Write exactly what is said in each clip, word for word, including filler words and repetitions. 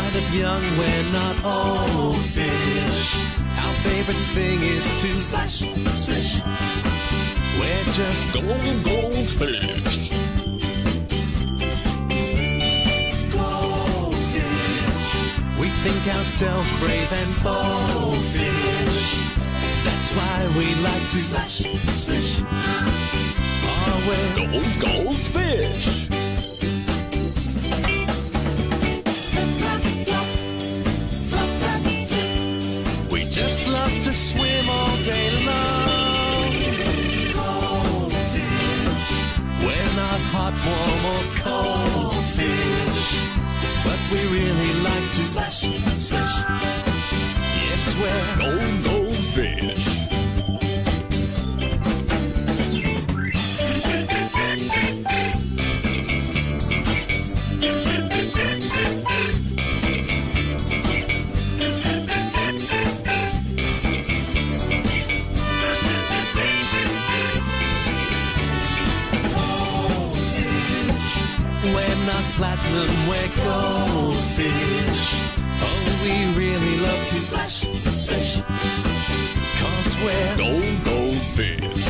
kind of young, we're not old fish. Our favorite thing is to splash, splish. We're just Gold, goldfish. Goldfish. We think ourselves brave and bold fish. That's why we like to splash, splish. Oh, we're Gold, goldfish. We just love to swim all day long. Goldfish. We're not hot, warm, or cold fish, but we really like to splash, splish. Yes, we're Gold, goldfish. We're not platinum, we're goldfish. Oh, we really love to splash, splish. Cause we're Gold, goldfish.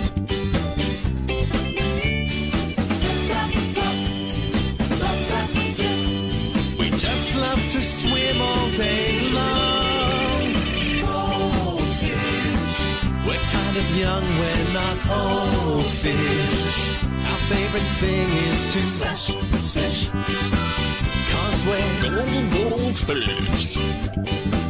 We just love to swim all day long. Goldfish. We're kind of young, we're not old fish. Our favorite thing is to splash, splish. Cause we're Gold, goldfish.